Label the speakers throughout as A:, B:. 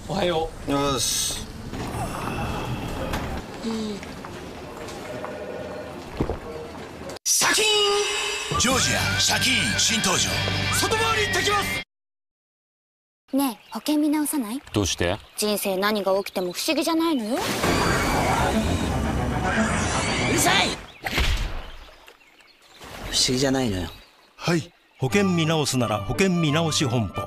A: おはよう。
B: よし。
C: シャキーンジョージアシャキーン新登場。外回り行ってきます。
D: ねえ、保険見直さない？
A: どうして？
D: 人生何が起きても不思議じゃないのよ。
C: うるさい。
B: 不思議じゃないのよ。
E: はい、保険見直すなら保険見直し本舗。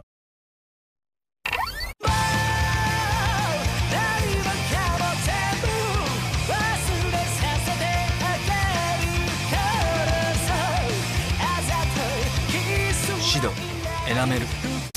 A: シド、エナメル。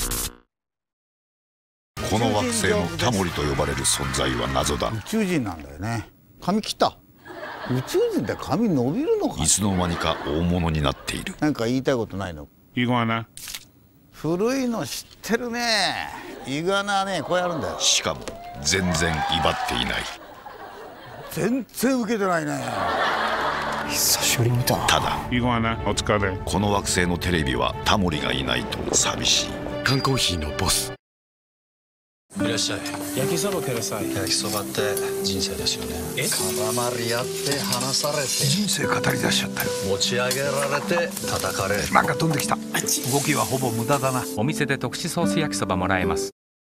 F: この惑星のタモリと呼ばれる存在は謎だ。
G: 宇宙人なんだよね。髪切った。宇宙人って髪伸びるのか。
F: いつの間にか大物になっている。
G: なんか言いたいことないの？
H: イグアナ。
G: 古いの知ってるね。イグアナね、こうやるんだよ。
F: しかも全然威張っていない。
G: 全然ウケてないね。
B: 久しぶりに見たな。
F: ただ
H: イグアナ、お疲れ。
F: この惑星のテレビはタモリがいないと寂しい。
C: 缶コーヒーのボス。
A: いらっしゃい。焼きそばください。
B: 焼きそばって人生ですよね。
C: 絡まり合って離されて
I: 人生語り出しちゃったよ。
C: 持ち上げられて叩かれ。
I: なんか飛んできた。動きはほぼ無駄だな。
A: お店で特殊ソース焼きそばもらえます。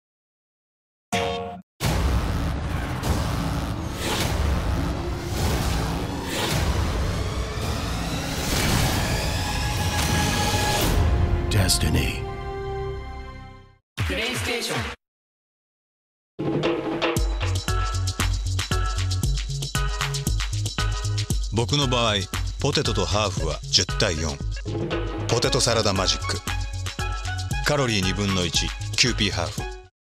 C: Destiny。
A: プレイステーション。
J: 僕の場合ポテトとハーフは10対4。ポテトサラダマジック。カロリー2分の1。キューピーハーフ。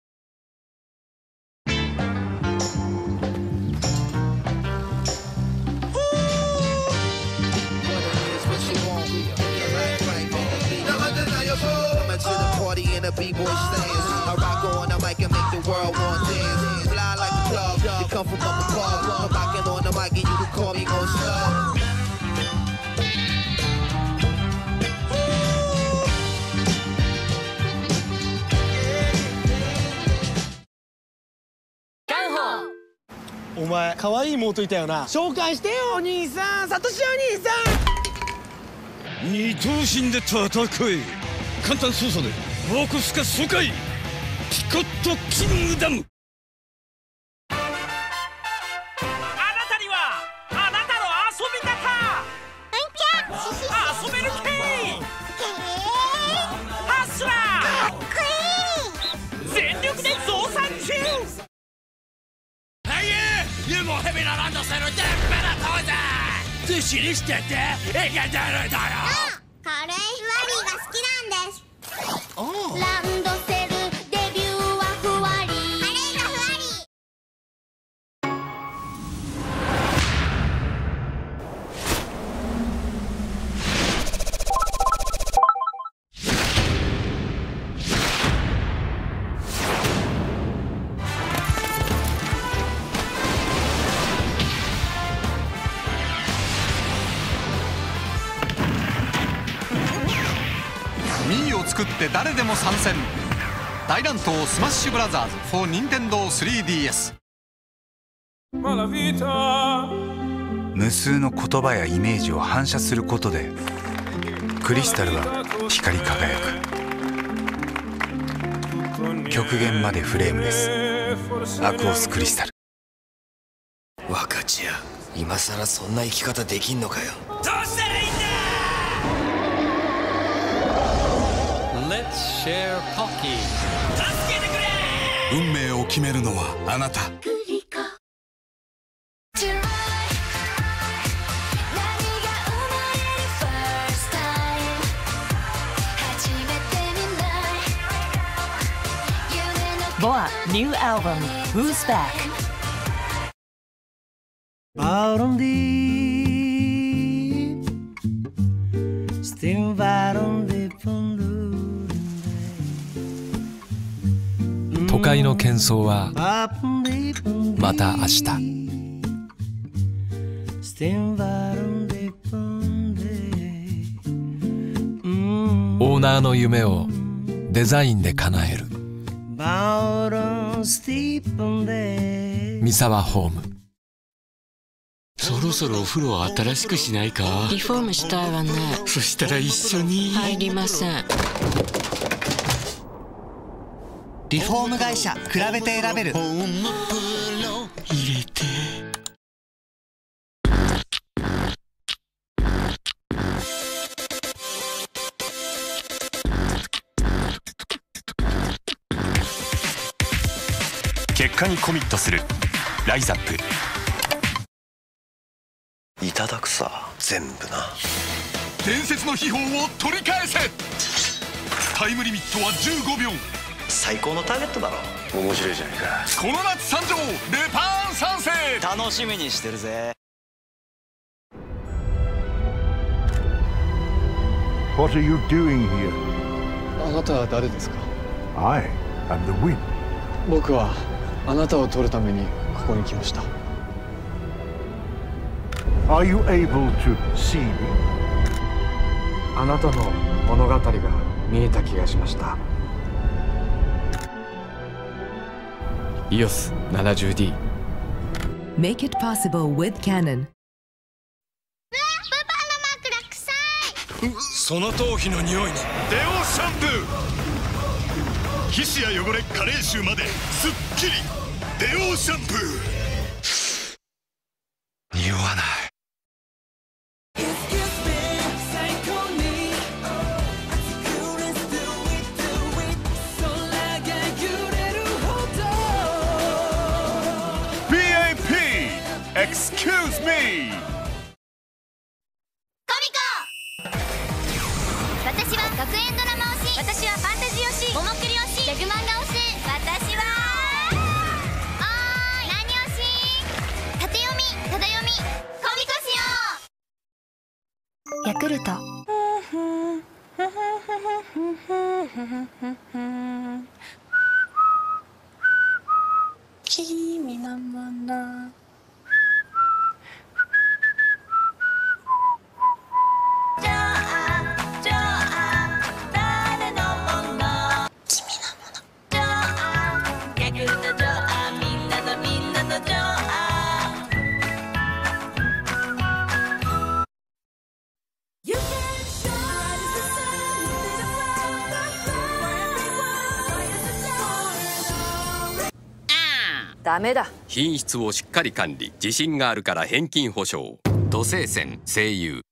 K: お前可愛い妹いたよな。紹介してよお兄さん。サトシお兄さん。
E: 二頭身で戦え。簡単操作でボークスカ爽快。ピコットキングダム。
L: あなたにはあなたの遊び方。遊べるけい。ハスラーかっこいい。全力で増産中。
C: You må have been around us and temperaturen! Du skilles dette, jeg er der da!
D: カレーふわりが好きなんです。ランドセルデビューはふわり。カレーがふわり。
M: ミーを作って誰でも参戦。大乱闘スマッシュブラザーズ for Nintendo 3DS。
I: 無数の言葉やイメージを反射することでクリスタルは光り輝く。極限までフレームレス。アクオスクリスタル。
C: 若ちや、今さらそんな生き方できんのかよ。どうしたらいいんだ。
A: Let's share Pocky。
C: 助けてくれ。
I: 運命を決めるのはあなた。
L: Boa new album Who's Back。
K: Waarom diep, stil waarom diep van doen.
A: 都会の喧騒はまた明日。
K: Stil waarom diep van day.
A: オーナーの夢をデザインで叶える。
K: Waarom
A: 三沢ホーム。
N: そろそろお風呂新しくしないか？
O: リフォームしたいわね。
N: そしたら一緒に。
O: 入りません。
P: リフォーム会社比べて選べる。
N: 入れて。
Q: 結果にコミットするライザップ。
B: いただくさ全部な。
C: 伝説の秘宝を取り返せ。タイムリミットは15秒。
B: 最高のターゲットだろ。面白いじゃないか。
C: この夏参上ルパン三世。
B: 楽しみにしてるぜ。
R: What are you doing here?
S: あなたは誰ですか？
R: I am the wind.
S: 僕はあなたを取るためにここに来ました。
R: Are you able to see me?
S: あなたの物語が見えた気がしました。EOS 70D。
T: Make it possible with Canon。
C: その頭皮の匂いにデオシャンプー。皮脂や汚れ加齢臭まですっきりデオシャンプー。
J: 匂わない。
C: Excuse me。
D: 私は学園ドラマ推し。私はファンタジー推し。桃栗推し。ギャグ漫画推し。私はおーい何推し？縦読みただ読みコミコしよう。ヤクルト。君のもの。
U: ダメだ。
V: 品質をしっかり管理。自信があるから返金保証。土星線声優。